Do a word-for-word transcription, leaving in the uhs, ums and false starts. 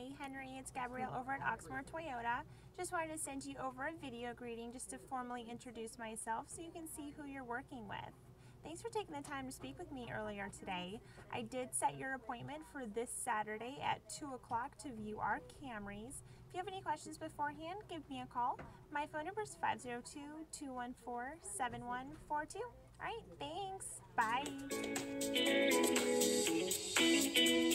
Hey Henry, it's Gabrielle over at Oxmoor Toyota. Just wanted to send you over a video greeting just to formally introduce myself so you can see who you're working with. Thanks for taking the time to speak with me earlier today. I did set your appointment for this Saturday at two o'clock to view our Camrys. If you have any questions beforehand, give me a call. My phone number is five zero two, two one four, seven one four two. All right, thanks. Bye.